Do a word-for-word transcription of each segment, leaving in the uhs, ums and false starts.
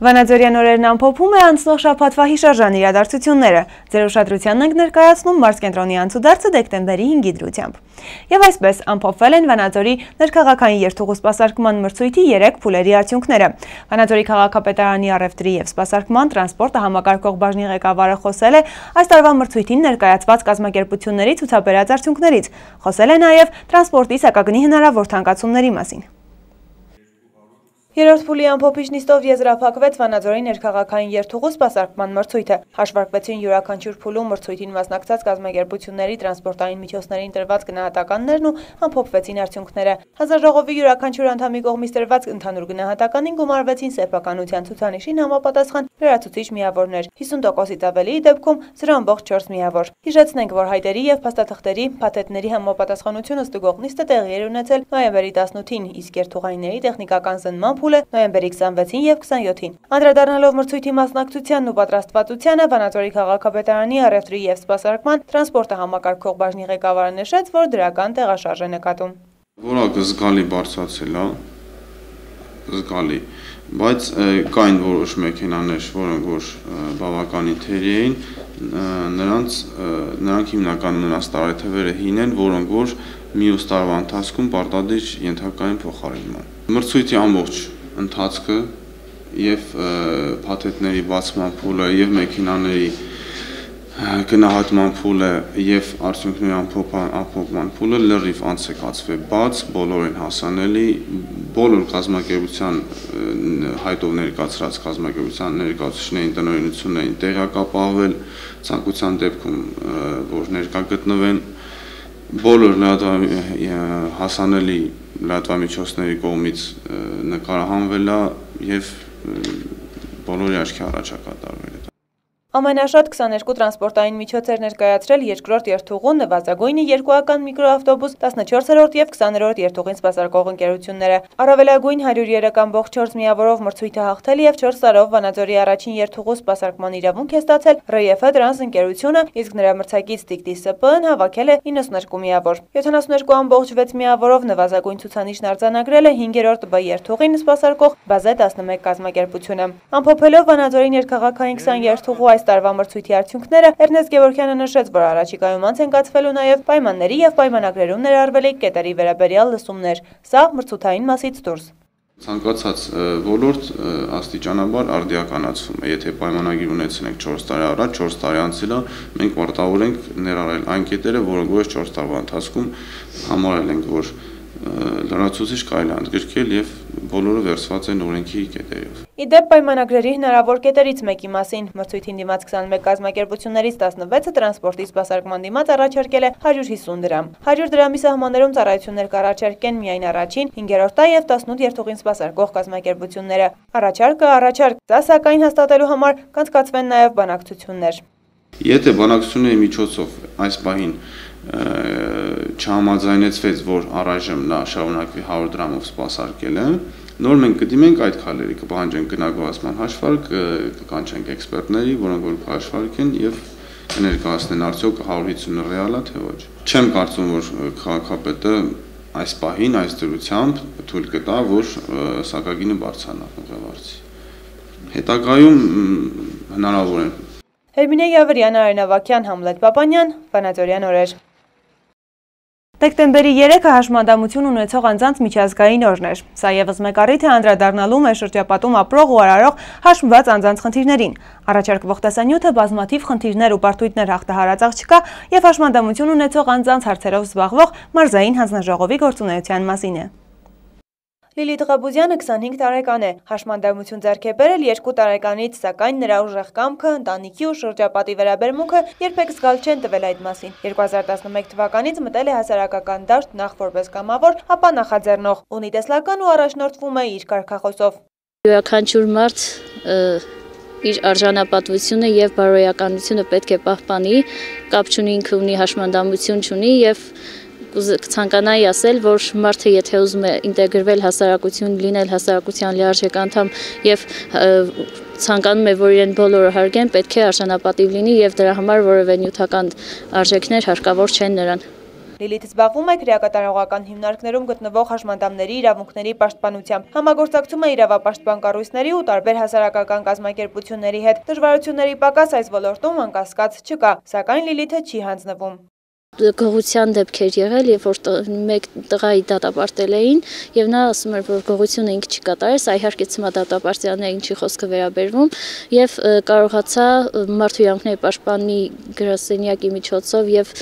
Վանաձորյան օրերն ամփոփում է անցնող շաբաթվա հիշարժան իրադարձությունները։ Ձեր ուշադրությանն ենք ներկայացնում մարզկենտրոնի անցուդարձը դեկտեմբերի հինգի դրությամբ։ Եվ այսպես ամփոփվել են Վանաձորի ներքաղաքային երթուղու սպասարկման մրցույթի երեք փուլերի արդյունքները։ Վանաձորի քաղաքապետարանի առևտրի եւ սպասարկման տրանսպորտը համակարգող բաժնի ղեկավարը խոսել է այս տարվա մրցույթին ներկայացված կազմակերպությունների ցուցաբերած արդյունքներից։ Խոսել է նաեւ տրանսպորտի սակագնի հնարավոր թանկացումների մասին։ Երրորդ փուլի ամփոփիչ նիստով եզրափակվեց Վանաձորի ներքաղաքային երթուղու սպասարկման մրցույթը։ Հաշվարկվեցին յուրաքանչյուր փուլում մրցույթին մասնակցած կազմակերպությունների տրանսպորտային միջոցներին տրված գնահատականներն ու ամփոփվեցին արդյունքները։ Հանձնաժողովի յուրաքանչյուր անդամի կողմից տրված ընդհանուր գնահատականին գումարվեցին սեփականության ցուցանիշին համապատասխան լրացուցիչ միավորներ, հիսուն տոկոսից ավելիի դեպքում զրո ամբողջ չորս միավոր։ Հիշեցնենք, որ հայտերի եւ փաստաթղթերի փաթեթների համապատասխանությունը ստուգող նիստը տեղի էր ունեցել նոյեմբերի տասնութին, իսկ երթուղայինների տեխնիկական զննման փուլը նոյեմբերի քսանվեցին եւ քսանյոթին։ Անդրադառնալով մրցույթի մասնակցությանն ու պատրաստվածությանը, Վանաձորի քաղաքապետարանի առևտրի եւ սպասարկման տրանսպորտը համակարգող բաժնի ղեկավարը նշեց, որ դրական տեղաշարժ է նկատում։ Որակը զգալի բարձրացել է, զգալի, բայց կային որոշ մեքենաներ, որոնք որ բավականին թերի էին, նրանց նրանք հիմնականում նրանց տարեթվերը հին են, որոնք որ մյուս տարվա ընթացքում պարտադիր ենթակային փոխարինման։ Մրցույթի ամբողջ ընթացքը եւ փաթեթների բացման փուլը եւ մեքենաների գնահատման փուլը եւ արդյունքների ամփոփման փուլը լրիվ անցեկացվել բաց, բոլորին հասանելի, բոլոր կազմակերպության հայտով ներկայացրած կազմակերպության ներկայացուցիչներին տնօրինություններին տեղակապահվել ցանկության դեպքում որ ներկա գտնվեն բոլոր հասանելի լրատվամիջոցների կողմից նկարահանվել է եւ բոլորի աչքի առաջ կատարվել է։ Ամենաշատ քսաներկու տրանսպորտային միջոց էր ներկայացրել երկրորդ երթուղու, նվազագույնը երկուական միկրոավտոբուս, տասնչորսերորդ եւ քսաներորդ երթուղին սպասարկող ընկերությունները։ Առավելագույն հարյուր երեք ամբողջ չորս միավորով մրցույթը հաղթել եւ չորս տարով Վանաձորի առաջին երթուղու սպասարկման իրավունք է ստացել Ռ Եֆ տրանս ընկերությունը, իսկ նրա մրցակից Տիկտի Ս Պ Ն հավաքել է իննսուններկու միավոր։ յոթանասուններկու ամբողջ վեց միավորով նվազագույն ցուցանիշն արձանագրել է հինգերորդ Բ երթուղին սպասարկող Բազե տասնմեկ կազմակերպությունը։ Ամփոփելով Վանաձորի ներքաղաքային քսան երթուղու այս տարվա մրցույթի արդյունքները, Էրնեստ Գևորգյանը նշեց, որ առաջիկայում անց են կացվելու նաև պայմանների եւ պայմանագրերում ներառվելիք կետերի վերաբերյալ լսումներ։ Սա մրցութային մասից դուրս։ Ցանկացած ոլորտ աստիճանաբար արդիականացվում է, եթե պայմանագիր ունեցնենք չորս տարի առաջ, չորս տարի անցել է, մենք պարտավոր ենք ներառել այն կետերը, որոնք ոչ չորս տարվա ընթացքում համարել ենք, որ լրացուցիչ կարելի է ընդգրկել եւ բոլորը վերցված են օրենքի կետերով։ Իդեպ պայմանագրերի հնարավոր կետերից մեկի մասին մրցույթին դիմաց քսանմեկ կազմակերպություններից տասնվեցը տրանսպորտի սպասարկման դիմաց առաջարկել է հարյուր հիսուն դրամ։ հարյուր դրամի սահմաններում ծառայություններ կառաջարկեն միայն առաջին, հինգերորդ եւ տասնութ երթուղին սպասարկող կազմակերպությունները։ Առաջարկը առաջարկ, դա սակայն հաստատելու համար կանցկացվեն նաեւ բանակցություններ։ Եթե բանակցությունների միջոցով այս պահին չհամաձայնեցվեց, որ առայժմ նա շարունակվի հարյուր դրամով սպասարկելը, նոր մենք կդիմենք այդ քայլերի, կպահանջենք գնագուացման հաշվարկ, կկանչենք էքսպերտների, որոնք որ կհաշվարկեն եւ կներկայացնեն արդյոք հարյուր հիսունը ռեալ է թե ոչ։ Չեմ կարծում, որ քաղաքապետը այս պահին, այս դրությամբ թույլ կտա, որ սակագինը բարձրանա ուղևորցի։ Հետագայում հնարավոր է։ Հերմինե Յավրյան, Արեն Ավագյան, Համլետ Պապանյան, Վանաձորյան օրեր։ Դեկտեմբերի երեքը հաշմանդամություն ունեցող անձանց միջազգային օրն էր։ Սա ևս մեկ առիթ է անդրադառնալու մեր շրջապատում ապրող ու արարող հաշմված անձանց խնդիրներին։ Առաջարկվող տեսանյութը բազմաթիվ խնդիրներ ու բարդույթներ հաղթահարած աղջկա եւ հաշմանդամություն ունեցող անձանց հարցերով զբաղվող մարզային հանձնաժողովի գործունեության մասին է։ Լիլիթ Ղաբուզյանը քսանհինգ տարեկան է, հաշմանդամություն ձեռք է բերել երկու տարեկանից, սակայն նրա ուժեղ կամքը, ընտանիքի ու շրջապատի վերաբերմունքը երբեք զգալ չեն տվել այդ մասին։ երկու հազար տասնմեկ թվականից մտել է հասարակական դաշտ նախ որպես կամավոր, ապա նախաձեռնող, ունի տեսլական ու առաջնորդվում է իր կարգախոսով։ Յուրաքանչյուր մարդ իր արժանապատվությունը եւ բարոյականությունը պետք է պահպանի, կապ չունի ինքը ունի հաշմանդամություն չունի եւ ցանկանայի ասել, որ մարդը եթե ուզում է ինտեգրվել հասարակություն, լինել հասարակության լիարժեք անդամ եւ ցանկանում է, որ իրեն բոլորը հարգեն, պետք է արժանապատիվ լինի եւ դրա համար որևէ նյութական արժեքներ հարկավոր չեն նրան։ Լիլիթը զբաղվում է քրեակատարողական հիմնարկներում գտնվող հաշմանդամների իրավունքների պաշտպանությամբ, համագործակցում է իրավապաշտպան կառույցների ու տարբեր հասարակական կազմակերպությունների հետ։ Դժվարությունների պակաս այս ոլորտում անկասկած չկա, սակայն Լիլիթը չի հանձնվում։ Գողության դեպքեր եղել, երբ որ մեկ տղայի դատապարտել էին, եւ նա ասում էր, որ գողությունը ինքը չի կատարել, սա իհարկե ցմա դատապարտյալն է, ինչի խոսքը վերաբերվում, եւ կարողացա մարդու իրավունքների պաշտպանի գրասենյակի միջոցով եւ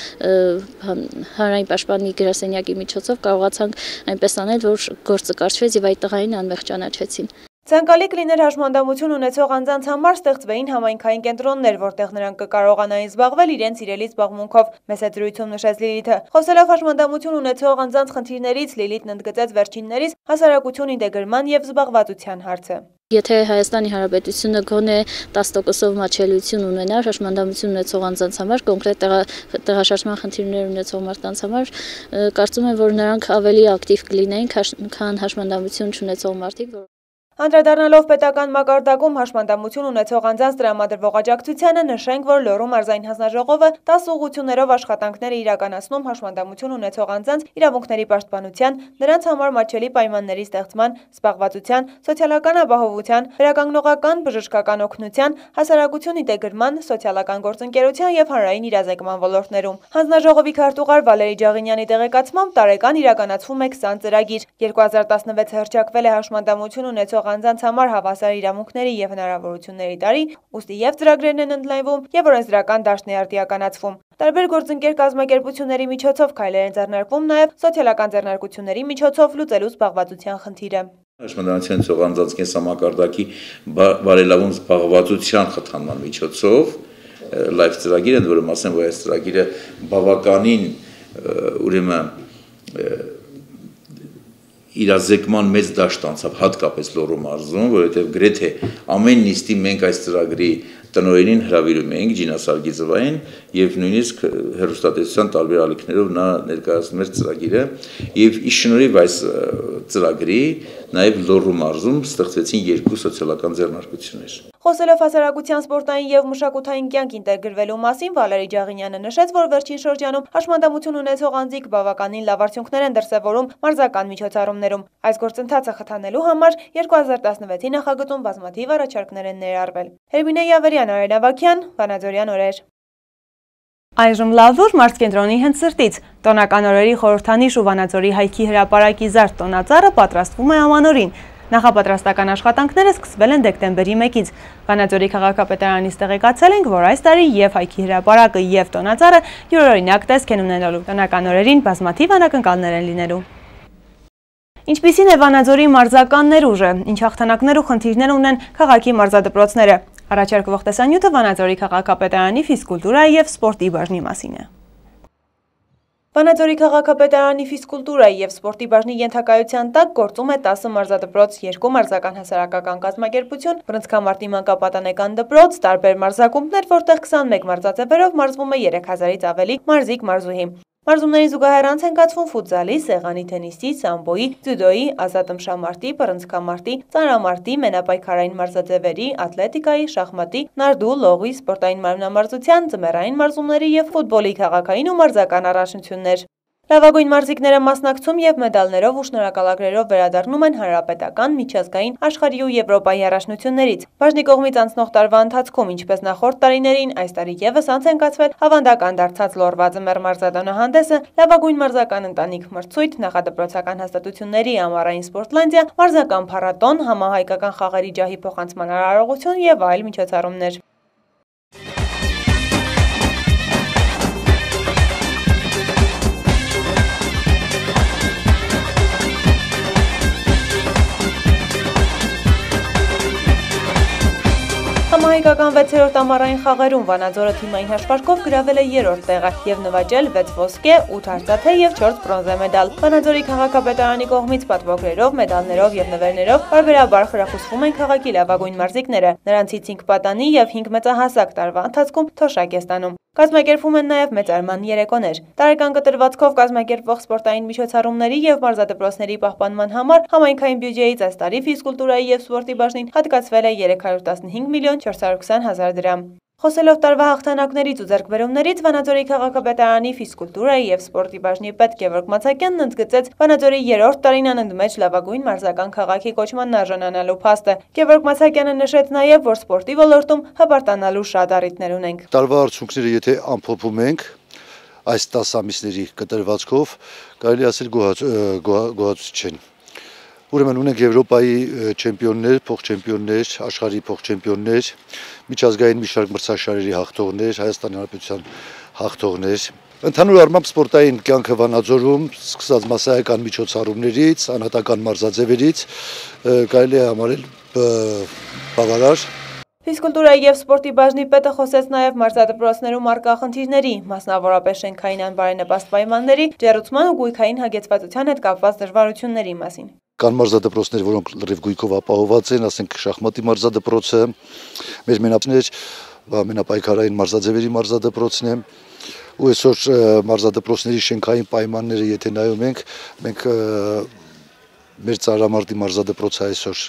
հանրային պաշտպանի գրասենյակի միջոցով կարողացանք այնպես անել, որ գործը կարճվեց եւ այդ տղային անմեղ ճանաչեցին։ Ցանկալի կլիներ հաշմանդամություն ունեցող անձանց համար ստեղծվեին համայնքային կենտրոններ, որտեղ նրանք կկարողանային զբաղվել իրենց իրելի զբաղմունքով, մեծ է դրույթում նշեց Լիլիթը։ Խոսելով հաշմանդամություն ունեցող անձանց խնդիրներից, Լիլիթն ընդգծեց վերջիններիս հասարակություն ինտեգրման եւ զբաղվածության հարցը։ Եթե Հայաստանի Հանրապետությունը գոնե տասը տոկոսով մատչելիություն ունենար հաշմանդամություն ունեցող անձանց համար, կոնկրետ տեղաշարժման խնդիրներ ունեցող մարդկանց համար, կարծում եմ, որ նրանք ավելի ակտիվ կլինեին, քան հաշմանդամություն չունեցող մարդիկ, որ Անդրադառնալով պետական մակարդակում հաշմանդամություն ունեցող անձանց տրամադրվող աջակցությանը, նշենք, որ Լոռու մարզային հանձնաժողովը տասը ուղղություններով աշխատանքներ է իրականացնում հաշմանդամություն ունեցող անձանց իրավունքների պաշտպանության, նրանց համար մատչելի պայմանների ստեղծման, զբաղվածության, սոցիալական ապահովության, վերականգնողական, բժշկական օգնության, հասարակություն ինտեգրման, սոցիալական գործընկերության եւ հանրային իրազեկման ոլորտներում։ Հանձնաժողովի քարտուղար Վալերի Ջաղինյանի տեղեկացմամբ տարեկան իրականացվում է քսան ծրագիր։ երկու հազար տասնվեցը հռչակվել է հաշմանդամություն ունեցող անձանց համար հավասար իրավունքների եւ հնարավորությունների տարի, ուստի եւ ծրագրերն են ընդլայնվում եւ օրենսդրական դաշտն է արտիականացվում։ Տարբեր գործընկեր կազմակերպությունների միջոցով քայլեր են ձեռնարկվում նաեւ սոցիալական ձեռնարկությունների միջոցով լուծելու զբաղվածության խնդիրը։ Հաշմանդամություն ունեցող անձանց կենսամակարդակի բարելավում զբաղվածության խթանման միջոցով լայվ ծրագիր են, որը ասեմ, որ այս ծրագիրը բավականին ուրեմն իրազեկման մեծ դաշտ անցավ, հատկապես Լոռու մարզում, որովհետև գրեթե ամեն նիստի մենք այս ծրագրի տնօրենին հրավիրում էինք Ջինա Սարգիզովային եւ նույնիսկ հեռուստատեսության տարբեր ալիքներով նա ներկայացնում էր ծրագիրը եւ ի շնորհիվ այս ծրագրի նաեւ Լոռու մարզում ստեղծվեցին երկու սոցիալական ձեռնարկություններ։ Խոսելով հասարակության սպորտային եւ մշակութային կյանք ինտեգրվելու մասին, Վալերի Ջաղինյանը նշեց, որ վերջին շրջանում հաշմանդամություն ունեցող անձիկ բավականին լավ արդյունքներ են դրսևորում մարզական միջոցառումներում։ Այս գործընթացը խթանելու համար երկու հազար տասնվեցի նախագծում բազմաթիվ առաջարկներ են ներառվել։ Հերմինե Յավերյան, Արեն Ավագյան, Վանաձորյան օրեր։ Այժմ լավուր մարզկենտրոնի հենց սրտից։ Տոնական օրերի խորհրդանիշ ու Վանաձորի հայքի հրապարակի զարդ տոնածառը պատրաստվում է ամանորին։ Նախապատրաստական աշխատանքները սկսվել են դեկտեմբերի մեկից։ Վանաձորի քաղաքապետարանից տեղեկացել ենք, որ այս տարի եւ հայքի հրապարակը եւ տոնածառը յուրօրինակ տեսք են ունենալու։ Տոնական օրերին բազմաթիվ անակնկալներ են լինելու։ Ինչպիսին է Վանաձորի մարզական ներուժը, ինչ հաղթանակներ ու խնդիրներ ունեն քաղաքի մարզադպրոցները։ Առաջարկվող տեսանյութը Վանաձորի քաղաքապետարանի ֆիզկուլտուրայի եւ սպորտի բաժնի մասին է։ Վանաձորի քաղաքապետարանի ֆիզկուլտուրայի եւ սպորտի բաժնի ենթակայության տակ գործում է տասը մարզադպրոց, երկու մարզական հասարակական կազմակերպություն, բռնցքամարտի մանկապատանեկան դպրոց, տարբեր մարզակումբներ, որտեղ քսանմեկ մարզաձևերով մարզվում է երեք հազարից ավելի մարզիկ մարզուհի։ Մարզումների զուգահեռ անց են կացվում ֆուտզալի, սեղանի թենիսի, սամբոյի, ձյուդոյի, ազատմշամարտի, բռնցքամարտի, ծանրամարտի, մենապայքարային մարզաձևերի, ատլետիկայի, շախմատի, նարդու, լողի, սպորտային մարմնամարզության, ձմեռային մարզումների եւ ֆուտբոլի քաղաքային ու մարզական առաջնություններ։ Լավագույն մարզիկները մասնակցում եւ մեդալներով ու շնորհակալագրերով վերադառնում են հանրապետական, միջազգային, աշխարհի ու Եվրոպայի առաջնություններից։ Բաժնի կողմից անցնող տարվա ընթացքում, ինչպես նախորդ տարիներին, այս տարի եւս անց են կացվել ավանդական դարձած Լոռվա ձմեռ մարզատնահանդեսը, լավագույն մարզական ընտանիք մրցույթ, նախադպրոցական հաստատությունների ամառային սպորտլանդիա, մարզական փառատոն, համահայկական խաղերի ջահի փոխանցման արարողություն եւ այլ միջոցառումներ։ Համահայկական վեցերորդ ամառային խաղերում Վանաձորը թիմային հաշվարկով գրավել է երրորդ տեղը եւ նվաճել վեց ոսկե, ութ արծաթե եւ չորս բրոնզե մեդալ։ Վանաձորի քաղաքապետարանի կողմից պատվոգրերով, մեդալներով եւ նվերներով բարբերաբար խրախուսվում են քաղաքի լավագույն մարզիկները։ Նրանցից հինգ պատանի եւ հինգ մեծահասակ տարվա ընթացքում թոշակ է ստանում։ Կազմակերպվում են նաև մեծարման երեկոներ։ Տարեկան կտրվածքով կազմակերպվող սպորտային միջոցառումների եւ մարզադպրոցների պահպանման համար համայնքային բյուջեից այս տարի ֆիզկուլտուրայի եւ սպորտի բաժնին հատկացվել է երեք հարյուր տասնհինգ միլիոն չորս հարյուր քսան հազար դրամ։ Խոսելով տարվա հաղթանակներից ու ձեռքբերումներից Վանաձորի քաղաքապետարանի ֆիզկուլտուրայի և սպորտի բաժնի պետ Գևորգ Մացակյանն ընդգծեց Վանաձորի երրորդ տարին անընդմեջ լավագույն մարզական քաղաքի կոչմանն արժանանալու փաստը։ Գևորգ Մացակյանը նշեց նաև, որ սպորտի ոլորտում հպարտանալու շատ առիթներ ունենք։ Տարվա արդյունքները եթե ամփոփում ենք այս տասը ամիսների կտրվածքով, կարելի ասել գոհացուցիչ են։ Ուրեմն ունենք Եվրոպայի չեմպիոններ, փոխչեմպիոններ, աշխարհի փոխչեմպիոններ, միջազգային մի շարք մրցաշարերի հաղթողներ, Հայաստանի Հանրապետության հաղթողներ։ Ընդհանուր առմամբ սպորտային կյանքը Վանաձորում, սկսած մասսայական միջոցառումներից, անհատական մարզաձևերից, կարելի է համարել բավարար։ Ֆիզկուլտուրայի և սպորտի բաժնի պետը խոսեց նաև մարզադպրոցներում առկա խնդիրների, մասնավորապես շենքային անբարենպաստ պայմանների, ջեռուցման ու գույքային հագեցվածության հետ կապված դժվարությունների մասին։ Կան մարզադպրոցներ, որոնք լրիվ գույքով ապահովված են, ասենք շախմատի մարզադպրոցը, մեր մենապներ, ամենապայքարային մարզաձևերի մարզադպրոցն է, ու այսօր մարզադպրոցների շենքային պայմանները եթե նայում ենք, մենք մեր Ծարամարտի մարզադպրոցը այսօր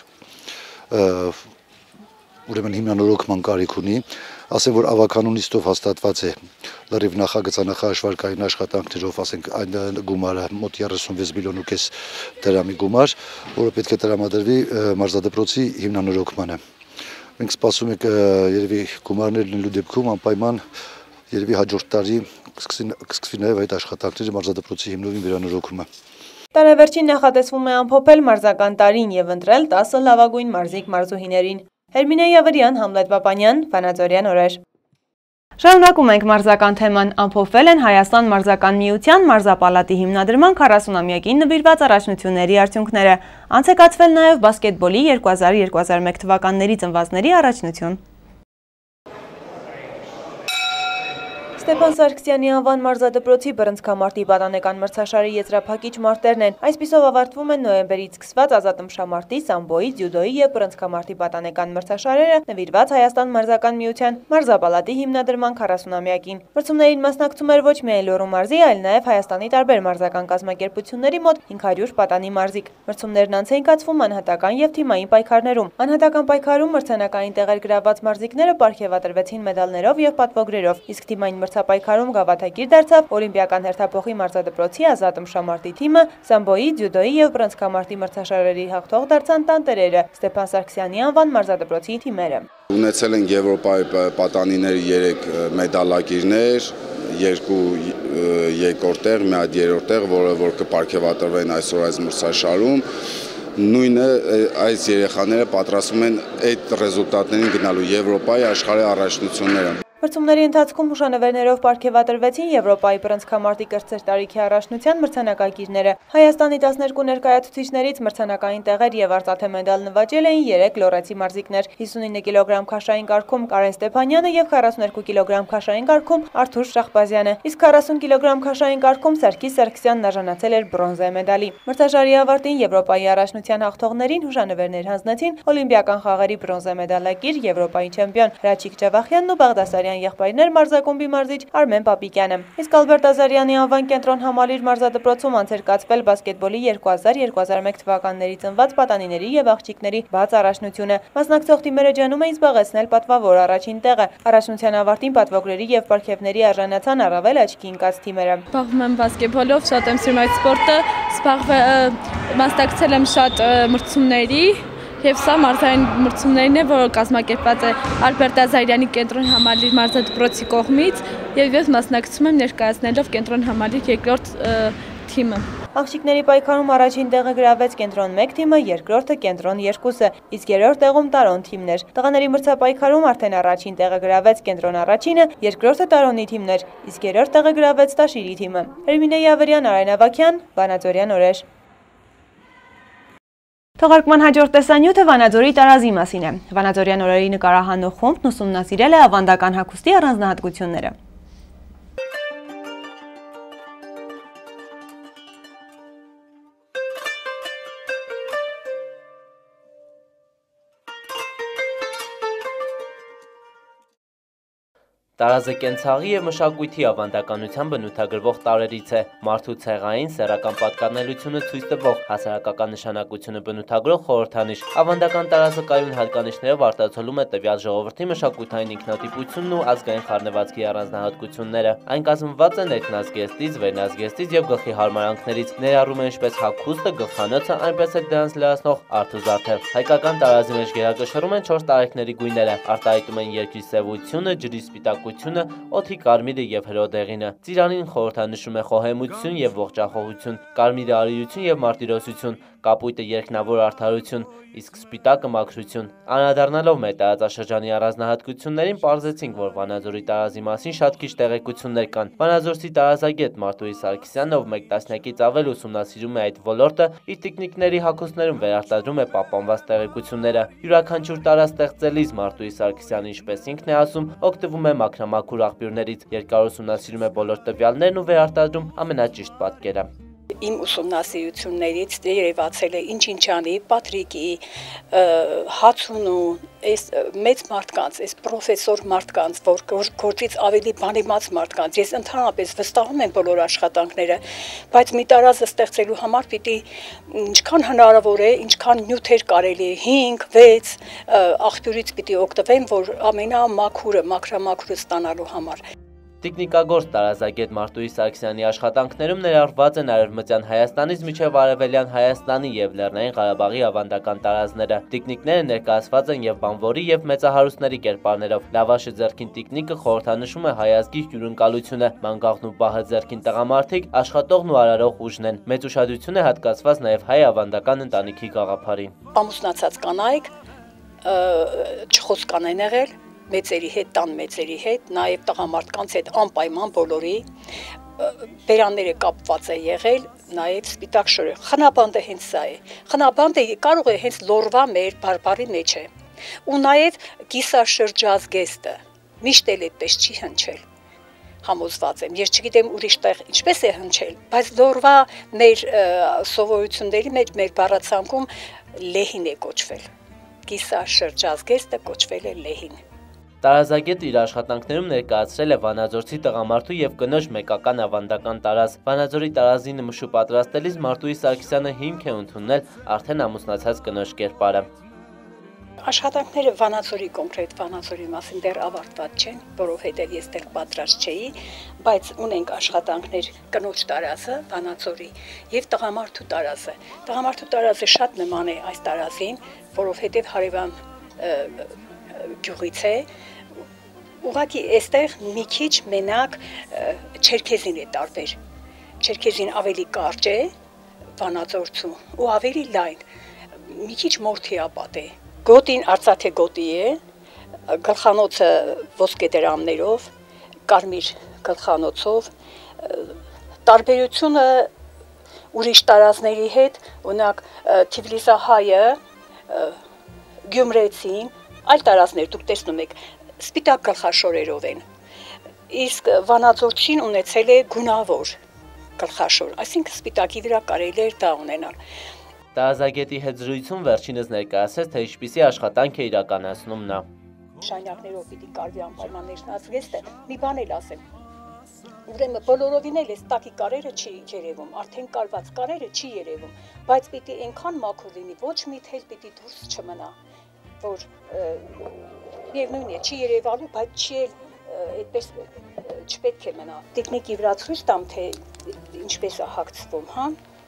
ուրեմն հիմնանորոգման կարիք ունի, ասեմ, որ ավականու նիստով հաստատված է լրիվ նախագծանախաշվարկային աշխատանքներով, ասենք այն գումարը մոտ երեսունվեց միլիոն ու կես դրամի գումար, որը պետք է տրամադրվի մարզադպրոցի հիմնանորոգմանը։ Մենք սպասում ենք երևի գումարներ լինելու դեպքում անպայման երևի հաջորդ տարի կսկսվի նաև այդ աշխատանքները մարզադպրոցի հիմնովին վերանորոգումը։ Տարեվերջին նախատեսվում է ամփոփել մարզական տարին և ընտրել տասը լավագույն մարզիկ մարզուհիներին։ Հերմինե Յավրյան, Համլետ Պապանյան, Վանաձորյան օրեր։ Շարունակում ենք մարզական թեման, ամփոփվել են Հայաստան մարզական միության մարզապալատի հիմնադրման քառասունամյակին նվիրված առաջնությունների արդյունքները։ Անց է կացվել նաև բասկետբոլի երկու հազար - երկու հազար մեկ թվականների ծնվածների առաջնություն։ Ստեփան Սարգսյանի անվան մարզադպրոցի բռնցքամարտի պատանեկան մրցաշարի եզրափակիչ մարտերն են։ Այսպիսով ավարտվում են նոյեմբերից սկսված ազատմշամարտի, սամբոյի, ձյուդոյի և բռնցքամարտի պատանեկան մրցաշարերը նվիրված Հայաստան մարզական միության մարզապալատի հիմնադրման քառասունամյակին։ Մրցումներին մասնակցում էր ոչ միայն Լոռու մարզի, այլ նաև Հայաստանի տարբեր մարզական կազմակերպությունների մոտ հինգ հարյուր պատանի մարզիկ։ Մրցումներն անց էին կացվում անհատական և թիմային պայքարներում։ Անհատական պայքարում մրցանակային տեղեր գրաված մարզիկները պարգևատրվեցին մեդալներով և պատվոգրերով, իսկ թիմային մրցապայքարում գավաթակիր դարձավ Օլիմպիական հերթափոխի մարզադպրոցի ազատմշամարտի թիմը, սամբոյի, ձյուդոյի և բռնցքամարտի մրցաշարերի հաղթող դարձան տանտերերը, Ստեփան Սարգսյանի անվան մարզադպրոցի թիմերը։ Ունեցել են Եվրոպայի պատանիների երեք մեդալակիրներ, երկու երկրորդ տեղ, մի հատ երրորդ տեղ, որը որ կպարգևատրվեն այսօր այս մրցաշարում։ Նույնը այս երեխաները պատրաստվում են այդ ռեզուլտատներին գնալու Եվրոպայի աշխարհի առաջնությունները։ Մրցումների ընթացքում հուշանվերներով պարգևատրվեցին Եվրոպայի բռնցքամարտի կրտսեր տարիքի առաջնության մրցանակակիրները։ Հայաստանի տասներկու ներկայացուցիչներից մրցանակային տեղեր և արծաթե մեդալ նվաճել էին երեք լոռեցի մարզիկներ՝ հիսունինը կիլոգրամ քաշային կարգում Կարեն Ստեփանյանը և քառասուներկու կիլոգրամ քաշային կարգում Արթուր Շախբազյանը, իսկ քառասուն կիլոգրամ քաշային կարգում Սարգիս Սարգսյանն արժանացել էր բրոնզե մեդալի։ Մրցաշարի ավարտին Եվրոպայի առաջնության հաղթողներին հուշանվերներ հանձնեցին Օլիմպիական խաղերի բրոնզե մեդալակիր, Եվրոպայի չեմպիոն Հրաչիկ Ջավախյանն ու Բաղդասարյան եղբայրներ մարզակոմբի մարզիչ Արմեն Պապիկյանը։ Իսկ Ալբերտ Ազարյանի անվան կենտրոն համալիր մարզադպրոցում անց էր կացվել բասկետբոլի երկու հազար - երկու հազար մեկ թվականների ծնված պատանիների և աղջիկների բաց առաջնությունը։ Մասնակցող թիմերը ջանում էին զբաղեցնել պատվավոր առաջին տեղը։ Առաջնության ավարտին պատվոգրերի և պարգևների արժանացան առավել աչքի ընկած թիմերը։ Զբաղվում եմ բասկետբոլով, շատ եմ սիրում այդ սպորտը, մասնակցել եմ շատ մրցումների և սա մարզային մրցումներն է, որը կազմակերպված է Ալբերտ Ազարյանի կենտրոն համալիր մարզադպրոցի կողմից և ես մասնակցում եմ ներկայացնելով կենտրոն համալիր երկրորդ թիմը։ Աղջիկների պայքարում առաջին տեղը գրավեց կենտրոն մեկ թիմը, երկրորդը կենտրոն երկուսը, իսկ երրորդ տեղում Տարոն թիմն էր։ Տղաների մրցապայքարում արդեն առաջին տեղը գրավեց կենտրոն առաջինը, երկրորդը Տարոնի թիմն էր, իսկ երրորդ տեղը գրավեց Տաշիրի թիմը։ Հերմինե Յավրյան, Արեն Ավագյան, Վանաձորյան օրեր։ Թողարկման հաջորդ տեսանյութը Վանաձորի տարազի մասին է։ Վանաձորյան օրերի նկարահանող խումբն ուսումնասիրել է ավանդական հագուստի առանձնահատկությունները։ Տարազը կենցաղի և մշակույթի ավանդականության բնութագրվող տարրերից է, մարդու ցեղային, սեռական պատկանելությունը ցույց տվող, հասարակական նշանակությունը բնութագրող խորհրդանիշ։ Ավանդական տարազը կայուն հատկանիշներով արտացոլում է տվյալ ժողովրդի մշակութային ինքնատիպությունն ու ազգային խառնվածքի առանձնահատկությունները։ Այն կազմված է ներքնազգեստից, վերնազգեստից և գլխի հարմարանքներից, ներառում է ինչպես հագուստը, գլխանոցը, այնպես էլ դրանց լրացնող արդ ու զարդը։ Հայկական տարազի մեջ գերակշռում են չորս տարեքների գույները, արտահայտում են երկրի սևությունը, ջրի սպիտակությունը, օդի կարմիրը և հրոդեղինը։ Ծիրանին խորհրդանշում է խոհեմություն և ողջախոհություն, կարմիրը արիություն և մարտիրոսություն, կապույտը երկնավոր արդարություն, իսկ սպիտակը մաքրություն։ Անդրադառնալով մեր տարածաշրջանի առանձնահատկություններին, պարզեցինք, որ Վանաձորի տարազի մասին շատ քիչ տեղեկություններ կան։ Վանաձորցի տարազագետ Մարտուհի Սարգսյանն, ով մեկ տասնյակից ավել ուսումնասիրում է այդ ոլորտը, իր տիկնիկների հագուստներում վերարտադրում է պահպանված տեղեկությունները։ Յուրաքանչյուր տարազ ստեղծելիս Մարտուհի Սարգսյանը, ինչպես ինքն է ասում, օգտվում է մաքրամաքուր աղբյուրներից, երկար ուսումնասիրում է բոլոր տվյալներն ու վերարտադրում ամենաճիշտ պատկերը։ Իմ ուսումնասիրություններից երևացել է ինչ-ինչանի, Պատրիկի, Հացունու, այս մեծ մարդկանց, այս պրոֆեսոր մարդկանց, որ գործից ավելի բանիմաց մարդկանց, ես ընդհանրապես վստահում եմ բոլոր աշխատանքները, բայց մի տարազը ստեղծելու համար պիտի ինչքան հնարավոր է, ինչքան նյութեր կարելի է, հինգ, վեց աղբյուրից պիտի օգտվեմ, որ ամենամաքուրը, մաքրամաքուրը ստանալու համար։ Տիկնիկագործ տարազագետ Մարտուհի Սարգսյանի աշխատանքներում ներառված են Արևմտյան Հայաստանից մինչև Արևելյան Հայաստանի և Լեռնային Ղարաբաղի ավանդական տարազները։ Տիկնիկները ներկայացված են և բանվորի և մեծահարուստների կերպարներով։ Լավաշը ձեռքին տիկնիկը խորհրդանշում է հայ ազգի հյուրընկալությունը, մանգաղն ու բահը ձեռքին տղամարդիկ աշխատողն ու արարող ուժն են։ Մեծ ուշադրություն է հատկացված նաև հայ ավանդական ընտանիքի գաղափարին։ Ամուսնացած կանայք չխոսկան են եղել, մեծերի հետ, տան մեծերի հետ, նաև տղամարդկանց հետ անպայման բոլորի, բերանները կապված է եղել, նաև սպիտակ շորը։ Խնաբանդը հենց սա է։ Խնաբանդը կարող է հենց լորվա մեր բարբարի մեջ է։ Ու նաև կիսաշրջազգեստը միշտ էլ այդպես չի հնչել։ Համոզված եմ, ես չգիտեմ ուրիշ տեղ ինչպես է հնչել, բայց լորվա մեր սովորությունների մեջ, մեր բառացանկում լեհին է կոչվել։ Կիսաշրջազգեստը կոչվել է լեհին։ Տարազագետը իր աշխատանքներում ներկայացրել է վանաձորցի տղամարդու և կնոջ մեկական ավանդական տարազ։ Վանաձորի տարազի նմուշը պատրաստելիս Մարտուհի Սարգսյանը հիմք է ընդունել արդեն ամուսնացած կնոջ կերպարը։ Աշխատանքները Վանաձորի կոնկրետ Վանաձորի մասին դեռ ավարտված չեն, որովհետև ես դեռ պատրաստ չէի, բայց ունենք աշխատանքներ կնոջ տարազը Վանաձորի եւ տղամարդու տարազը։ Տղամարդու տարազը շատ նման է այս տարազին, որովհետև հարևան գյուղից է։ Ուղղակի այստեղ մի քիչ մենակ չերքեզին է տարբեր։ Չերքեզին ավելի կարճ է Վանաձորցու ու ավելի լայն, մի քիչ մորթիապատ է։ Գոտին արծաթե գոտի է, գլխանոցը ոսկե դրամներով, կարմիր գլխանոցով, տարբերությունը ուրիշ տարազների հետ, օրինակ Թիֆլիսահայը, Գյումրեցին, այլ տարազներ դուք տեսնում եք, սպիտակ գլխաշորերով են, իսկ Վանաձորցին ունեցել է գունավոր գլխաշոր, այսինքն սպիտակի վրա կարելի էր դա ունենալ։ Տարազագետի հետ զրույցում վերջինս ներկայացրեց, թե ինչպիսի աշխատանք է իրականացնում նա։ Շանյակներով պիտի կարվի անպայման ներշնացվեստը, մի բան էլ ասեմ։ Ուրեմն բոլորովին էլ այս տակի կարերը չի երևում, արդեն կարված կարերը չի երևում, բայց պիտի այնքան մաքուր լինի, ոչ մի թել պիտի դուրս չմնա, որ միևնույն է, չի երևալու, բայց չի էլ այդպես չպետք է մնա։ Տիկնիկի վրա ցույց տամ, թե ինչպես է հագցվում, հա։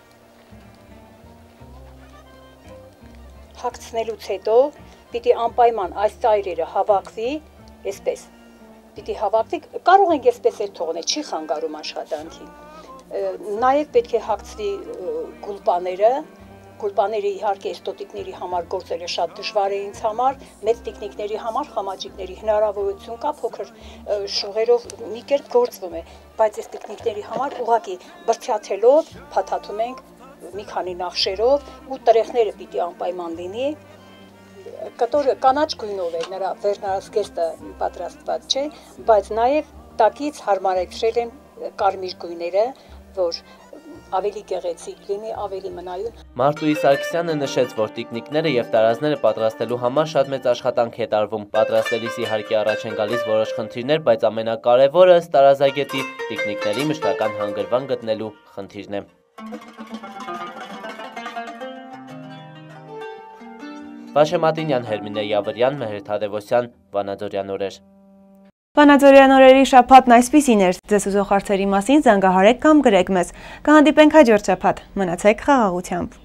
Հագցնելուց հետո պիտի անպայման այս ծայրերը հավաքվի, այսպես, պիտի հավաքվի, կարող ենք այսպես էլ թողնել, չի խանգարում աշխատանքին։ Նաև պետք է հագցվի գուլպաները, գուլպաները իհարկե այս տոտիկների համար գործելը շատ դժվար է ինձ համար, մեծ տիկնիկների համար, խամաճիկների հնարավորություն կա, փոքր շուղերով մի կերպ գործվում է, բայց այս տիկնիկների համար ուղղակի բրդյաթելով փաթաթում ենք մի քանի նախշերով ու տրեխները պիտի անպայման լինի, կտորը կանաչ գույնով է, նրա վերնազգեստը պատրաստված չէ, բայց նաև տակից հարմարեցրել են կարմիր գույները, որ ավելի գեղեցիկ լինի, ավելի մնայուն։ Մարտուհի Սարգսյանը նշեց, որ տիկնիկները եւ տարազները պատրաստելու համար շատ մեծ աշխատանք է տարվում։ Պատրաստելիս իհարկե առաջ են գալիս որոշ խնդիրներ, բայց ամենակարևորը ըստ տարազագետի տիկնիկների մշտական հանգրվան գտնելու խնդիրն է։ Վաշե Մատինյան, Հերմինե Յավրյան, Մեհեր Թադևոսյան, Վանաձորյան օրեր։ Վանաձորյան օրերի շաբաթն այսպիսին էր։ Ձեզ ուզող հարցերի մասին զանգահարեք կամ գրեք մեզ։ Կհանդիպենք հաջորդ շաբաթ։ Մնացեք խաղաղությամբ։